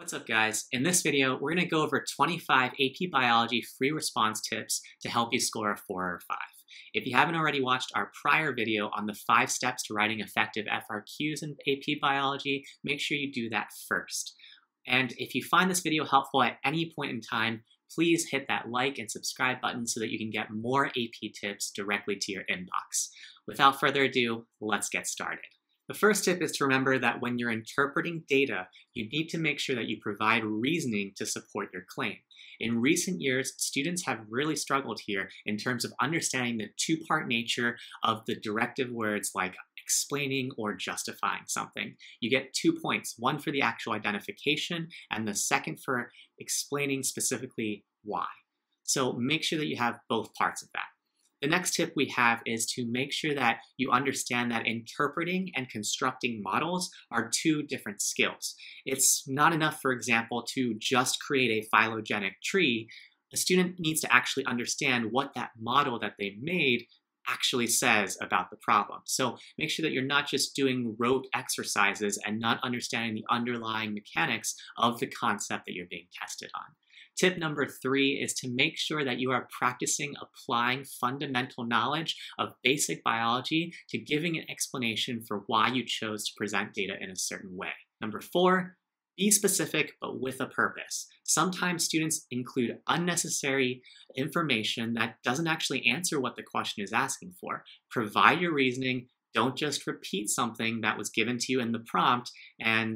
What's up, guys? In this video, we're going to go over 25 AP Biology free response tips to help you score a 4 or 5. If you haven't already watched our prior video on the 5 steps to writing effective FRQs in AP Biology, make sure you do that first. And if you find this video helpful at any point in time, please hit that like and subscribe button so that you can get more AP tips directly to your inbox. Without further ado, let's get started. The first tip is to remember that when you're interpreting data, you need to make sure that you provide reasoning to support your claim. In recent years, students have really struggled here in terms of understanding the two-part nature of the directive words like explaining or justifying something. You get 2 points, one for the actual identification and the second for explaining specifically why. So make sure that you have both parts of that. The next tip we have is to make sure that you understand that interpreting and constructing models are two different skills. It's not enough, for example, to just create a phylogenetic tree. A student needs to actually understand what that model that they made actually says about the problem. So make sure that you're not just doing rote exercises and not understanding the underlying mechanics of the concept that you're being tested on. Tip number 3 is to make sure that you are practicing applying fundamental knowledge of basic biology to giving an explanation for why you chose to present data in a certain way. Number 4, be specific but with a purpose. Sometimes students include unnecessary information that doesn't actually answer what the question is asking for. Provide your reasoning. Don't just repeat something that was given to you in the prompt and,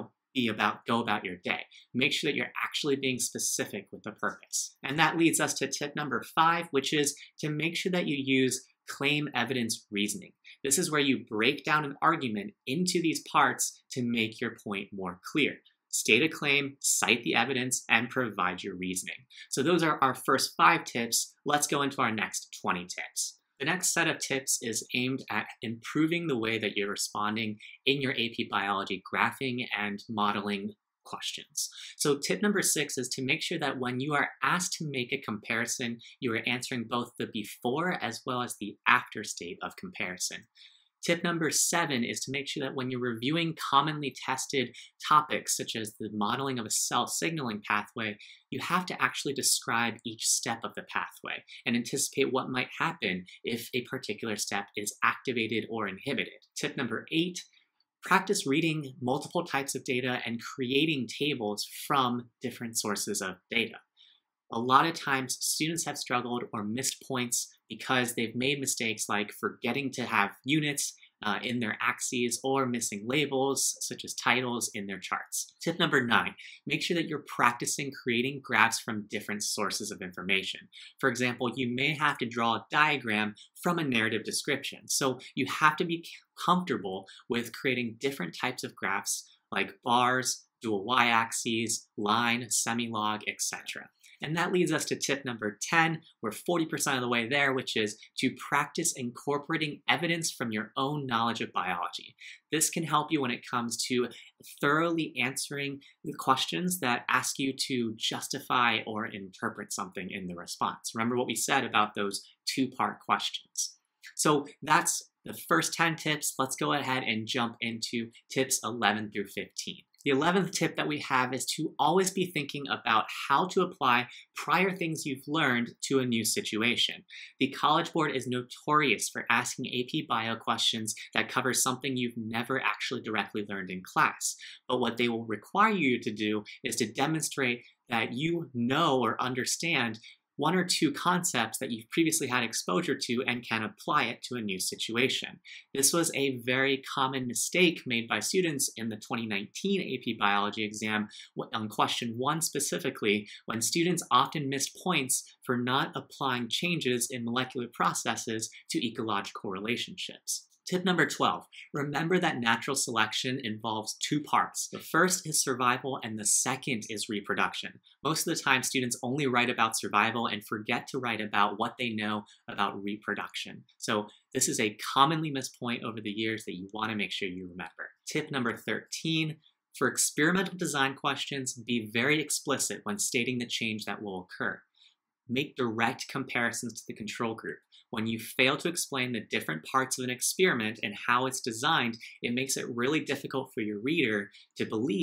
go about your day. Make sure that you're actually being specific with the purpose. And that leads us to tip number 5, which is to make sure that you use claim evidence reasoning. This is where you break down an argument into these parts to make your point more clear. State a claim, cite the evidence, and provide your reasoning. So those are our first 5 tips. Let's go into our next 20 tips. The next set of tips is aimed at improving the way that you're responding in your AP Biology graphing and modeling questions. So tip number 6 is to make sure that when you are asked to make a comparison, you are answering both the before as well as the after state of comparison. Tip number 7 is to make sure that when you're reviewing commonly tested topics, such as the modeling of a cell signaling pathway, you have to actually describe each step of the pathway and anticipate what might happen if a particular step is activated or inhibited. Tip number 8, practice reading multiple types of data and creating tables from different sources of data. A lot of times, students have struggled or missed points because they've made mistakes like forgetting to have units in their axes or missing labels, such as titles, in their charts. Tip number 9, make sure that you're practicing creating graphs from different sources of information. For example, you may have to draw a diagram from a narrative description. So you have to be comfortable with creating different types of graphs like bars, dual y-axes, line, semi-log, etc. And that leads us to tip number 10. We're 40% of the way there, which is to practice incorporating evidence from your own knowledge of biology. This can help you when it comes to thoroughly answering the questions that ask you to justify or interpret something in the response. Remember what we said about those 2-part questions. So that's the first 10 tips. Let's go ahead and jump into tips 11 through 15. The 11th tip that we have is to always be thinking about how to apply prior things you've learned to a new situation. The College Board is notorious for asking AP Bio questions that cover something you've never actually directly learned in class. But what they will require you to do is to demonstrate that you know or understand 1 or 2 concepts that you've previously had exposure to and can apply it to a new situation. This was a very common mistake made by students in the 2019 AP Biology exam on question 1 specifically, when students often missed points for not applying changes in molecular processes to ecological relationships. Tip number 12, remember that natural selection involves 2 parts. The first is survival and the second is reproduction. Most of the time, students only write about survival and forget to write about what they know about reproduction. So this is a commonly missed point over the years that you want to make sure you remember. Tip number 13, for experimental design questions, be very explicit when stating the change that will occur. Make direct comparisons to the control group. When you fail to explain the different parts of an experiment and how it's designed, it makes it really difficult for your reader to believe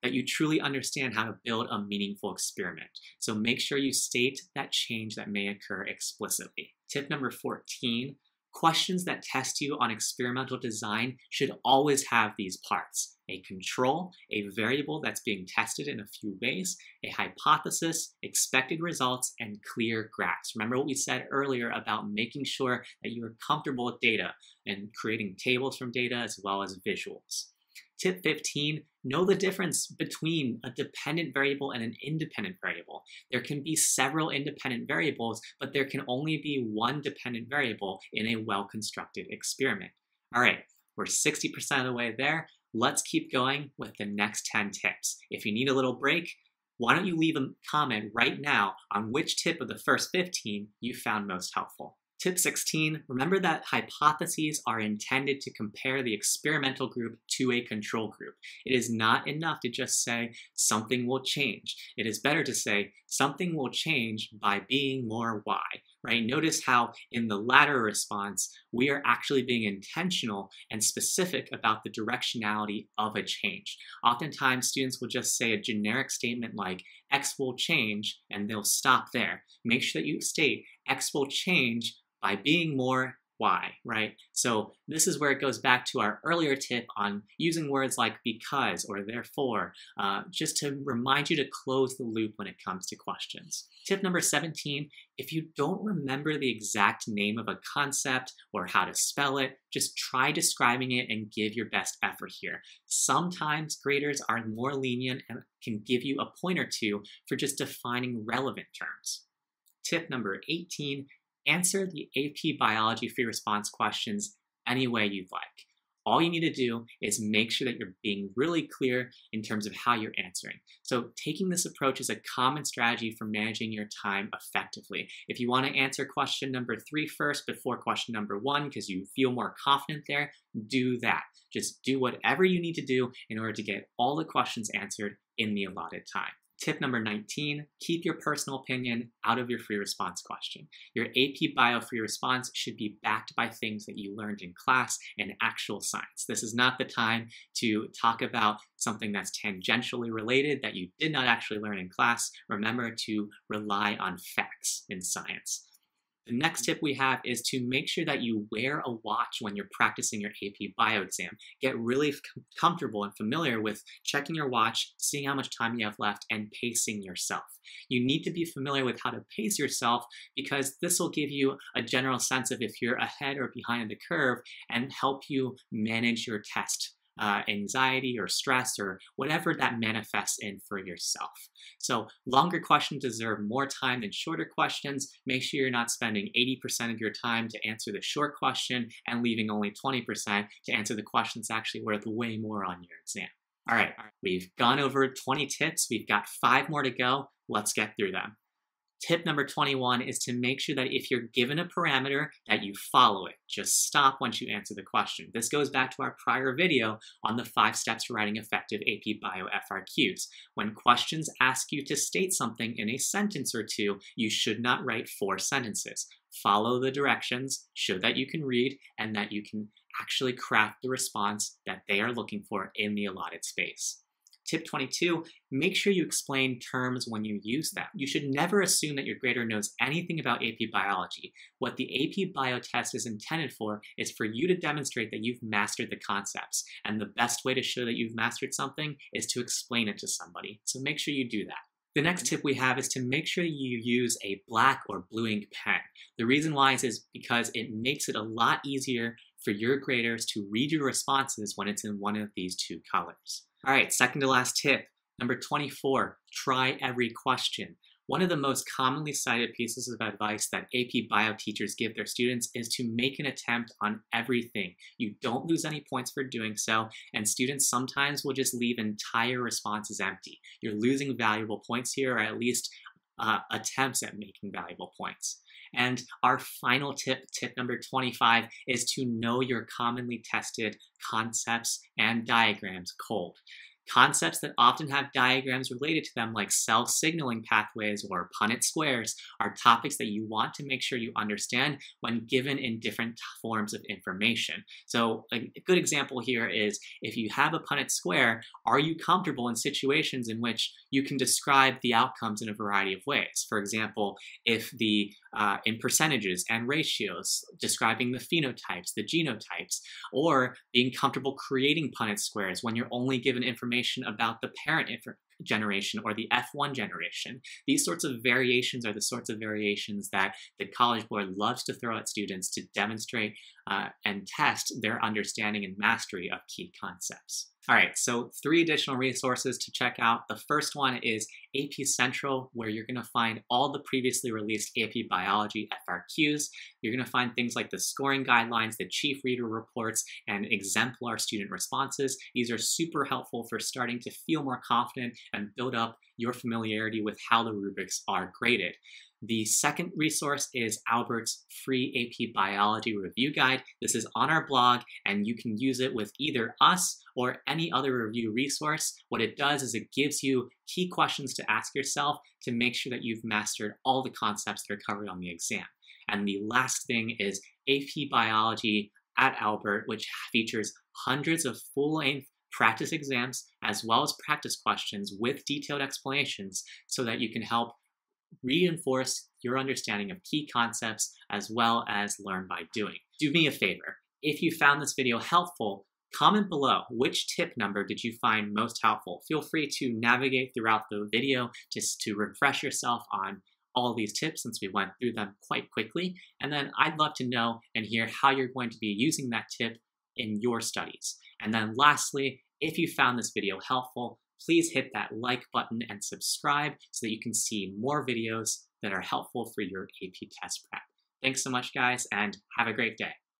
that you truly understand how to build a meaningful experiment. So make sure you state that change that may occur explicitly. Tip number 14, questions that test you on experimental design should always have these parts: a control, a variable that's being tested in a few ways, a hypothesis, expected results, and clear graphs. Remember what we said earlier about making sure that you are comfortable with data and creating tables from data as well as visuals. Tip 15, know the difference between a dependent variable and an independent variable. There can be several independent variables, but there can only be one dependent variable in a well-constructed experiment. All right, we're 60% of the way there. Let's keep going with the next 10 tips. If you need a little break, why don't you leave a comment right now on which tip of the first 15 you found most helpful. Tip 16, remember that hypotheses are intended to compare the experimental group to a control group. It is not enough to just say something will change. It is better to say something will change by being more Y, right? Notice how in the latter response, we are actually being intentional and specific about the directionality of a change. Oftentimes, students will just say a generic statement like X will change, and they'll stop there. Make sure that you state X will change by being more Y, right? So this is where it goes back to our earlier tip on using words like because or therefore, just to remind you to close the loop when it comes to questions. Tip number 17, if you don't remember the exact name of a concept or how to spell it, just try describing it and give your best effort here. Sometimes graders are more lenient and can give you a point or two for just defining relevant terms. Tip number 18, answer the AP Biology free response questions any way you'd like. All you need to do is make sure that you're being really clear in terms of how you're answering. So taking this approach is a common strategy for managing your time effectively. If you want to answer question number 3 first before question number 1 because you feel more confident there, do that. Just do whatever you need to do in order to get all the questions answered in the allotted time. Tip number 19, keep your personal opinion out of your free response question. Your AP Bio free response should be backed by things that you learned in class and actual science. This is not the time to talk about something that's tangentially related that you did not actually learn in class. Remember to rely on facts in science. The next tip we have is to make sure that you wear a watch when you're practicing your AP Bio exam. Get really comfortable and familiar with checking your watch, seeing how much time you have left, and pacing yourself. You need to be familiar with how to pace yourself because this will give you a general sense of if you're ahead or behind the curve and help you manage your test anxiety or stress or whatever that manifests in for yourself. So longer questions deserve more time than shorter questions. Make sure you're not spending 80% of your time to answer the short question and leaving only 20% to answer the question that's actually worth way more on your exam. All right, we've gone over 20 tips. We've got 5 more to go. Let's get through them. Tip number 21 is to make sure that if you're given a parameter that you follow it. Just stop once you answer the question. This goes back to our prior video on the 5 steps to writing effective AP Bio FRQs. When questions ask you to state something in a sentence or two, you should not write 4 sentences. Follow the directions, show that you can read, and that you can actually craft the response that they are looking for in the allotted space. Tip 22, make sure you explain terms when you use them. You should never assume that your grader knows anything about AP Biology. What the AP Bio test is intended for is for you to demonstrate that you've mastered the concepts. And the best way to show that you've mastered something is to explain it to somebody. So make sure you do that. The next tip we have is to make sure you use a black or blue ink pen. The reason why is because it makes it a lot easier for your graders to read your responses when it's in one of these 2 colors. All right, second to last tip, number 24, try every question. One of the most commonly cited pieces of advice that AP Bio teachers give their students is to make an attempt on everything. You don't lose any points for doing so, and students sometimes will just leave entire responses empty. You're losing valuable points here, or at least attempts at making valuable points. And our final tip, tip number 25, is to know your commonly tested concepts and diagrams cold. Concepts that often have diagrams related to them, like cell signaling pathways or Punnett squares, are topics that you want to make sure you understand when given in different forms of information. So a good example here is, if you have a Punnett square, are you comfortable in situations in which you can describe the outcomes in a variety of ways? For example, if in percentages and ratios, describing the phenotypes, the genotypes, or being comfortable creating Punnett squares when you're only given information about the parent generation or the F1 generation. These sorts of variations are the sorts of variations that the College Board loves to throw at students to demonstrate and test their understanding and mastery of key concepts. All right, so 3 additional resources to check out. The first one is AP Central, where you're going to find all the previously released AP Biology FRQs. You're going to find things like the scoring guidelines, the chief reader reports, and exemplar student responses. These are super helpful for starting to feel more confident and build up your familiarity with how the rubrics are graded. The second resource is Albert's free AP Biology review guide. This is on our blog, and you can use it with either us or any other review resource. What it does is it gives you key questions to ask yourself to make sure that you've mastered all the concepts that are covered on the exam. And the last thing is AP Biology at Albert, which features hundreds of full-length practice exams as well as practice questions with detailed explanations so that you can help reinforce your understanding of key concepts as well as learn by doing. Do me a favor. If you found this video helpful, comment below which tip number did you find most helpful. Feel free to navigate throughout the video just to refresh yourself on all these tips since we went through them quite quickly. And then I'd love to know and hear how you're going to be using that tip in your studies. And then lastly, if you found this video helpful, please hit that like button and subscribe so that you can see more videos that are helpful for your AP test prep. Thanks so much, guys, and have a great day.